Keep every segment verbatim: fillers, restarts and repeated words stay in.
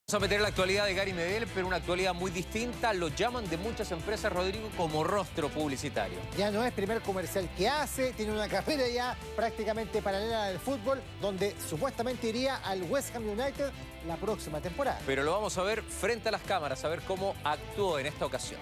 Vamos a meter la actualidad de Gary Medel, pero una actualidad muy distinta. Lo llaman de muchas empresas, Rodrigo, como rostro publicitario. Ya no es primer comercial que hace, tiene una carrera ya prácticamente paralela al fútbol, donde supuestamente iría al West Ham United la próxima temporada. Pero lo vamos a ver frente a las cámaras, a ver cómo actuó en esta ocasión.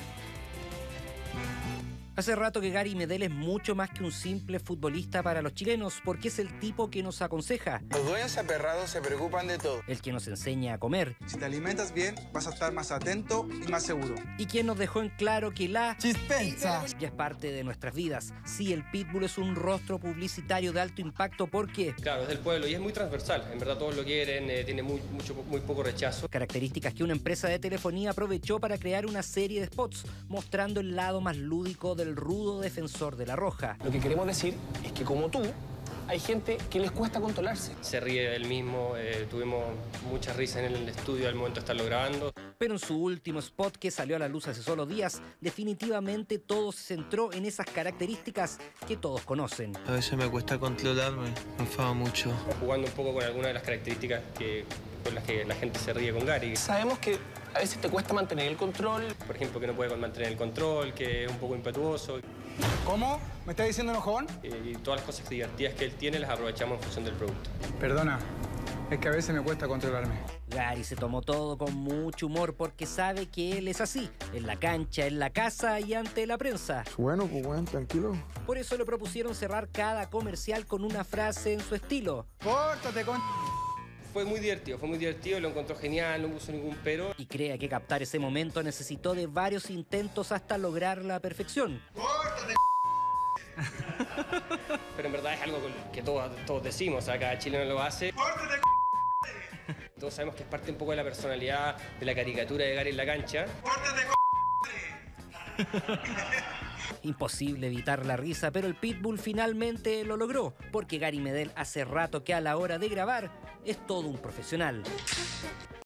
Hace rato que Gary Medel es mucho más que un simple futbolista para los chilenos, porque es el tipo que nos aconseja. Los dueños aperrados se preocupan de todo. El que nos enseña a comer. Si te alimentas bien, vas a estar más atento y más seguro. Y quien nos dejó en claro que la ¡Chispensa! ya es parte de nuestras vidas. Sí, el Pitbull es un rostro publicitario de alto impacto porque... Claro, es del pueblo y es muy transversal. En verdad todos lo quieren, eh, tiene muy, mucho, muy poco rechazo. Características que una empresa de telefonía aprovechó para crear una serie de spots, mostrando el lado más lúdico del rudo defensor de la Roja. Lo que queremos decir es que como tú, hay gente que les cuesta controlarse. Se ríe de él mismo, eh, tuvimos muchas risas en el estudio al momento de estarlo grabando. Pero en su último spot, que salió a la luz hace solo días, definitivamente todo se centró en esas características que todos conocen. A veces me cuesta controlarme, me enfado mucho. Jugando un poco con algunas de las características que, con las que la gente se ríe con Gary. Sabemos que a veces te cuesta mantener el control. Por ejemplo, que no puede mantener el control, que es un poco impetuoso. ¿Cómo? ¿Me estás diciendo enojón? Eh, y todas las cosas divertidas que él tiene las aprovechamos en función del producto. Perdona, es que a veces me cuesta controlarme. Gary se tomó todo con mucho humor porque sabe que él es así, en la cancha, en la casa y ante la prensa. Bueno, pues bueno, tranquilo. Por eso le propusieron cerrar cada comercial con una frase en su estilo. ¡Pórtate, con... Fue muy divertido, fue muy divertido, lo encontró genial, no puso ningún pero. Y crea que captar ese momento necesitó de varios intentos hasta lograr la perfección. Pero en verdad es algo que todos, todos decimos, o sea, cada chileno lo hace. Todos sabemos que es parte un poco de la personalidad, de la caricatura de Gary en la cancha. Imposible evitar la risa, pero el Pitbull finalmente lo logró, porque Gary Medel hace rato que a la hora de grabar es todo un profesional.